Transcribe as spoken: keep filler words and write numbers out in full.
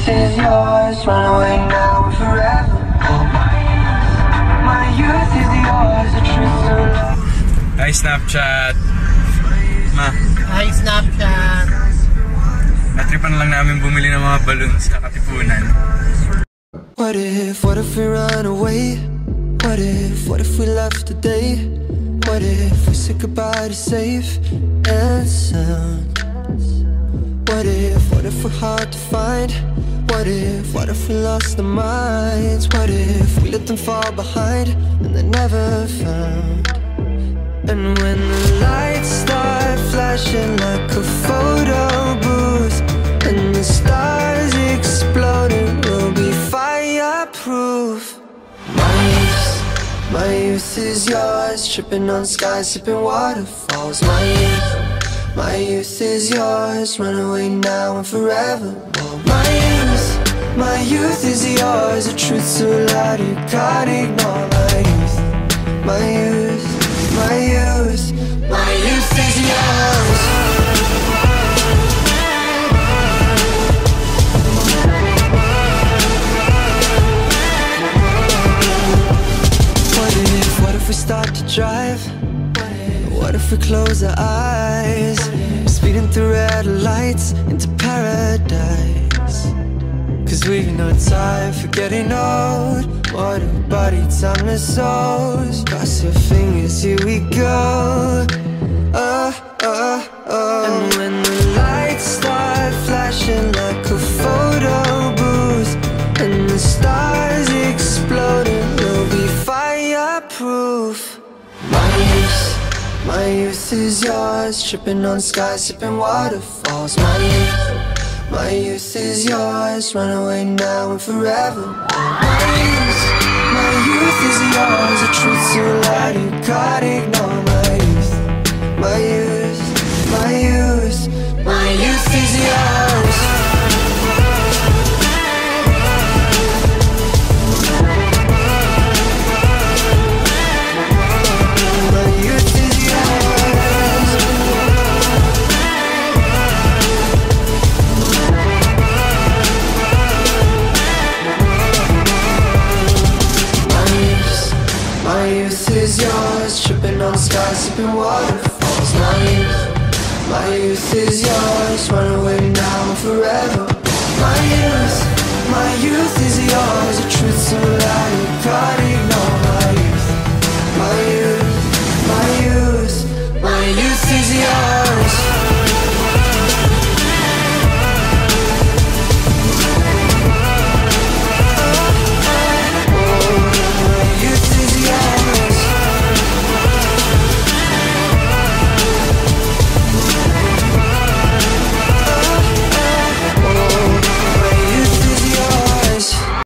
is yours, run away now and forever. My youth is yours, a truth to love. Hi Snapchat. Ma. Hi Snapchat. Natripan lang namin bumili ng mga balloons sa Katipunan. What if, what if we run away? What if, what if we left today? What if we said goodbye to safe and sound? What if, what if we're hard to find? What if, what if we lost our minds? What if we let them fall behind and they're never found? And when the lights start flashing like a photo booth and the stars exploding, we'll be fireproof. My youth, my youth is yours, tripping on skies, sipping waterfalls. My youth, my youth is yours, run away now and forever. My youth, my youth is yours, a truth so loud you can't ignore. My youth, my youth, my youth, my youth is yours. What if, what if we start to drive? What if we close our eyes? Speeding through red lights into paradise. Cause we've no time for getting old. What a body, timeless souls. Cross your fingers, here we go. Oh, oh, oh. And when the lights start flashing like a photo booth and the stars exploding, we'll be fireproof. My youth, my youth is yours, tripping on skies, sipping waterfalls. My youth, my youth is yours, run away now and forever. My youth, my youth is yours, a truth so loud you can't ignore. My youth, my youth, my youth, my youth is yours. My youth is yours, tripping on skies, sipping waterfalls. My youth, my youth is yours, run away now and forever. My youth, my youth is yours.